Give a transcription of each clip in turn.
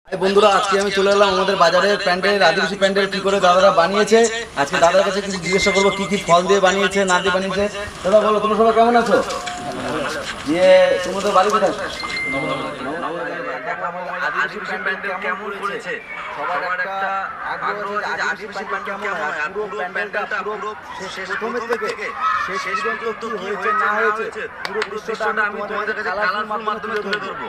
বন্ধুরা, আজকে আমি চলে এলাম আমাদের বাজারের প্যান্ডেল, আদিবাসী প্যান্ডেল কি করে দাদারা বানিয়েছে। আজকে দাদার কাছে কিছু জিজ্ঞাসা করবো কি কি ফল দিয়ে বানিয়েছে না দিয়ে বানিয়েছে। দাদা বলো, তোমরা সবাই কেমন আছো? দিয়ে তোমাদের বাড়ি কোথায়? আদিবাসী প্যান্ডেল কেমন করেছে, সবার একটা আগ্রহ আছে যে আদিবাসী প্যান্ডেল কেমন হয়, আর পুরো প্যান্ডেলটা পুরো শেষ প্রথমের থেকে শেষ পর্যন্ত কি হয়েছে না হয়েছে পুরো দৃশ্যটা আমি তোমাদের কাছে কালারফুল মাধ্যমে তুলে ধরবো।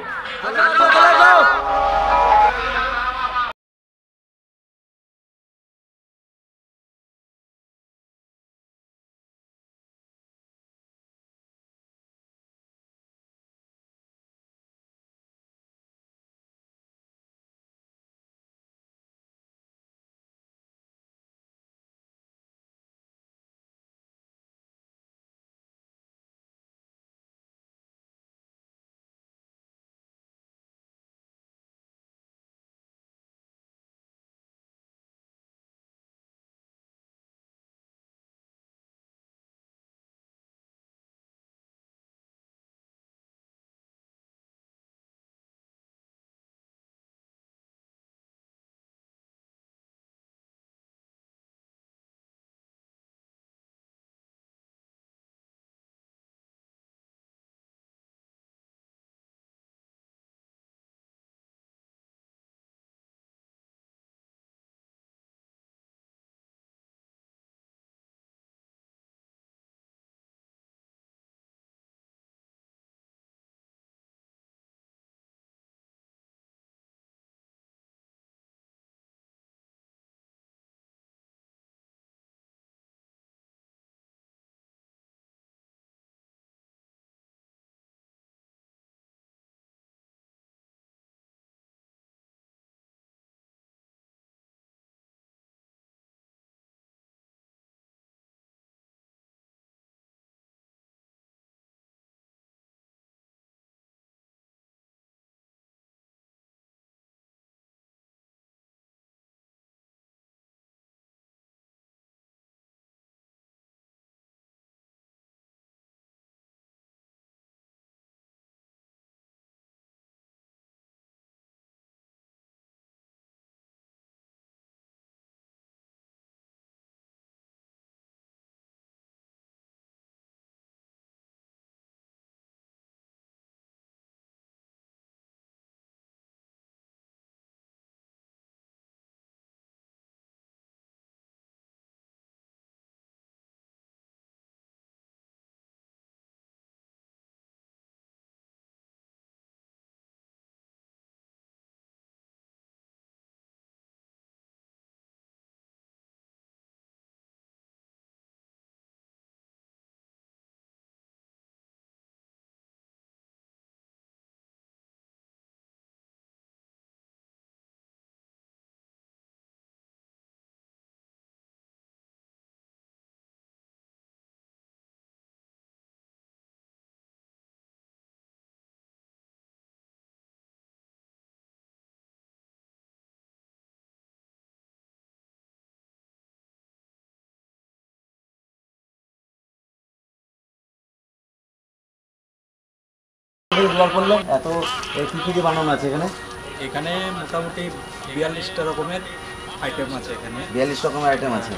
এত কি কি দিয়ে বানানো আছে এখানে? এখানে মোটামুটি 42টা রকমের আইটেম আছে। এখানে 42 রকমের আইটেম আছে।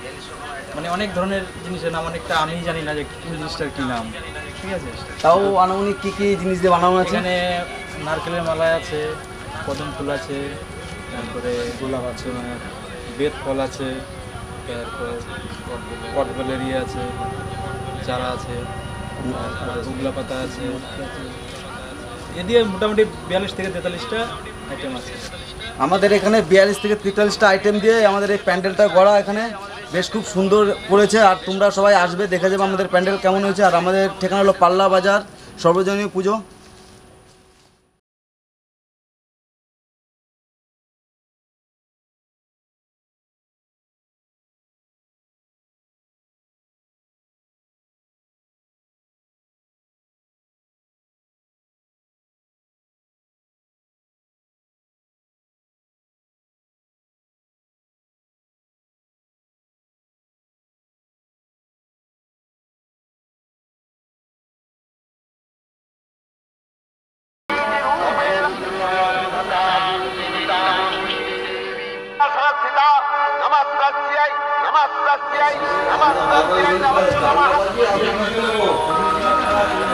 মানে অনেক ধরনের জিনিসের নাম, অনেকটা আমি জানি না যে কোন জিনিসটার কী নাম। ঠিক আছে, তাও আনুমানিক কি কি জিনিস দিয়ে বানানো আছে? এখানে নারকেলের মালা আছে, কদম ফুল আছে, তারপরে গোলাপ আছে, মানে বেত ফল আছে, তারপর কটবেলের ইয়ে আছে, চারা আছে, তারপরে উগলা পাতা আছে। এ দিয়ে মোটামুটি 42 থেকে 43টা আইটেম আছে। আমাদের এখানে 42 থেকে 43টা আইটেম দিয়ে আমাদের এই প্যান্ডেলটা গড়া। এখানে বেশ খুব সুন্দর করেছে, আর তোমরা সবাই আসবে, দেখে যাবে আমাদের প্যান্ডেল কেমন হয়েছে। আর আমাদের ঠিকানা হলো পাল্লা বাজার, সর্বজনীন পুজো। আমার